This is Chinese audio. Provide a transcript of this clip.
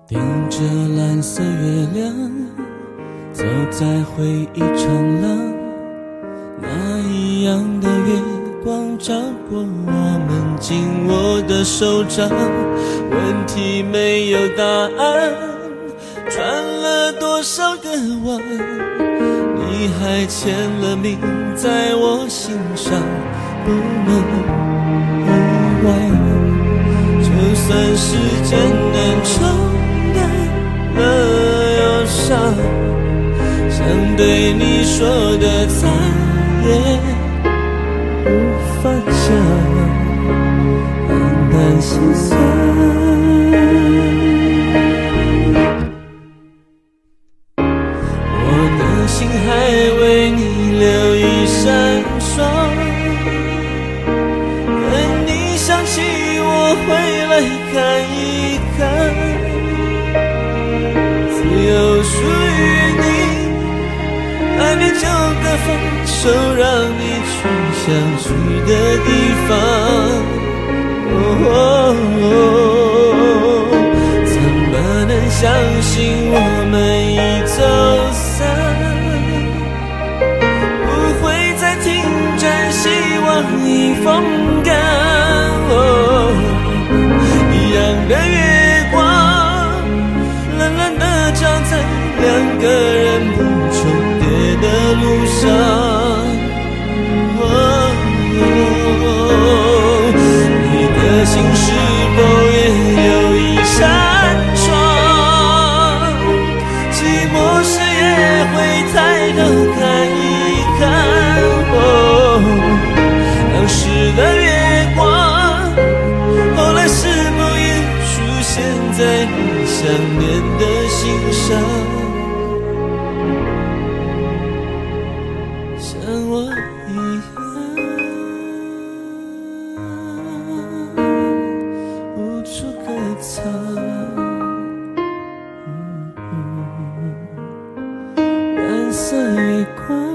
盯着蓝色月亮，走在回忆长廊，那一样的月光照过我们紧握的手掌。问题没有答案，转了多少个弯，你还签了名在我心上，不能遗忘。就算时间能冲淡了忧伤，想对你说的再也无法讲，黯淡心酸。我的心还为你留一扇窗，等你想起我回来看一看，只有属于你还没就个放手，让你去想去的地方。怎么能相信我们已走散，不会再停止，希望已风干。一样的月光，冷冷的照在两个人不重叠的路上。你的心是否也有一扇窗？寂寞时也会抬头看一看。当时的月光，后来是否也出现在你想念的心上？像我一样无处可藏。蓝色月光